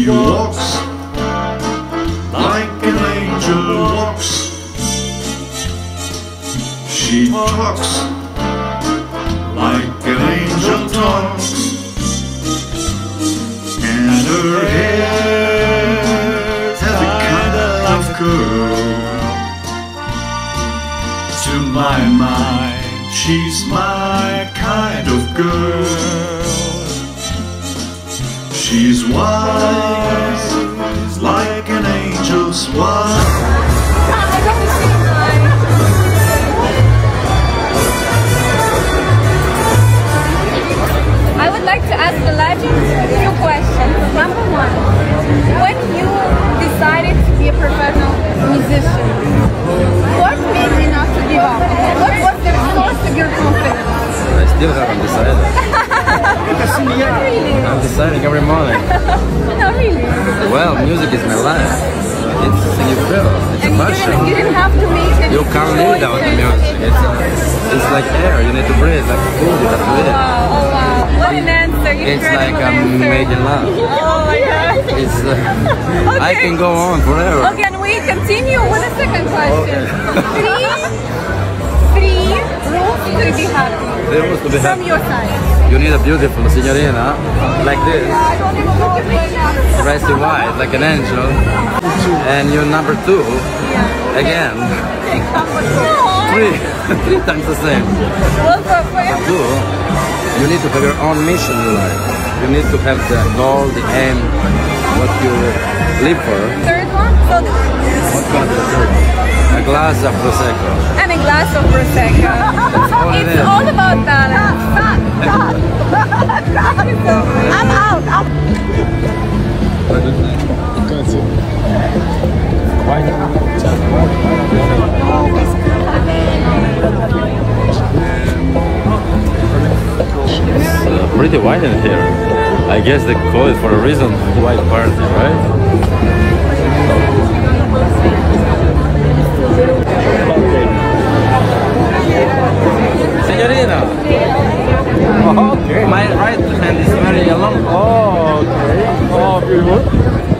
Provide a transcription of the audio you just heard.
She walks like an angel walks. She talks like an angel talks. And her hair has a kind of curl. To my mind, she's my kind of girl. She's wise like an angel's wise. I would like to ask the legend a few questions. Number one, when you decided to be a professional musician, what made you not to give up? What was the source of your confidence? I still haven't decided. Really? I'm deciding every morning. No, really? Well, music is my life. It's you feel. It's a passion. You didn't have to make any You can't live without the music. It's like air. You need to breathe. Like food. You have to eat it. Oh wow! What an answer! It's like I'm made in love. Oh my god! It's. Okay. I can go on forever. Okay, and we continue with the second question. Three rules to be happy. Three rules to be happy. From your side. You need a beautiful signorina like this, dressed in white like an angel, and you're number two. Again. Three times the same. Two, you need to have your own mission in life. You need to have the goal, the aim, what you live for. Third one? What's going to be the third one? A glass of Prosecco. And a glass of Prosecco. It's all about balance. I'm out. It's pretty white in here. I guess they call it for a reason, white party, right? Signorina! Oh, okay. My right hand is very long. Oh, okay. Oh, beautiful.